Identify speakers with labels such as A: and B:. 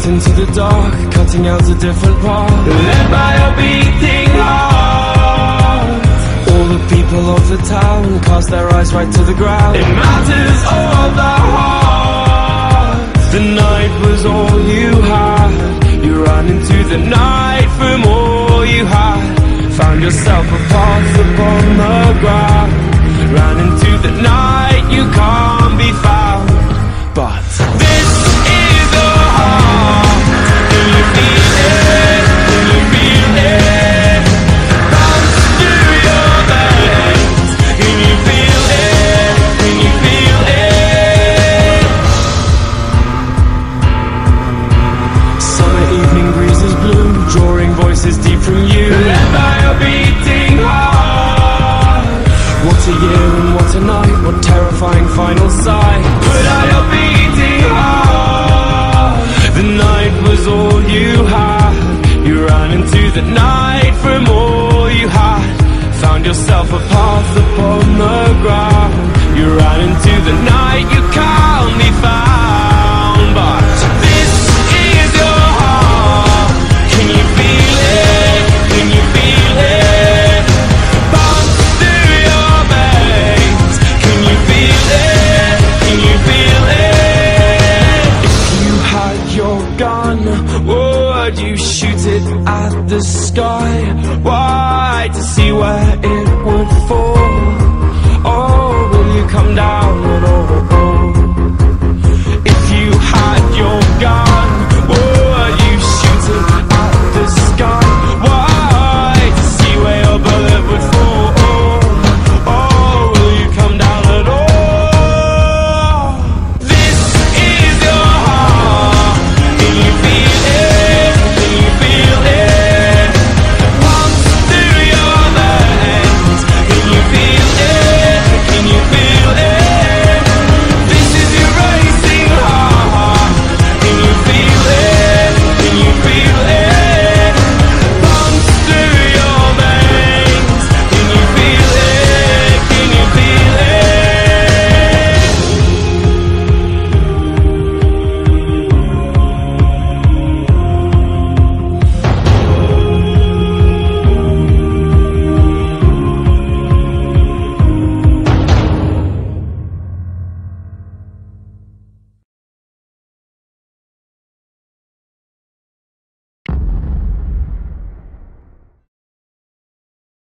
A: out into the dark, cutting out a different path, led by a beating heart. All the people of the town cast their eyes right to the ground. It matters all the heart. The night was all you had. You ran into the night from all you had. Found yourself a path upon the ground. Ran into the night, you can't be found. But this is the heart. Can you feel it? Can you feel it? Bounce through your veins. Can you feel it? Can you feel it? Summer evening breezes bloom, drawing voices deep from you, led by a beating heart. What a year and what a night, what terrifying final sight. Put out your beating heart. The night was all you had. You ran into the night from all you had. Found yourself a path upon the ground. You ran into the night, you can't be found.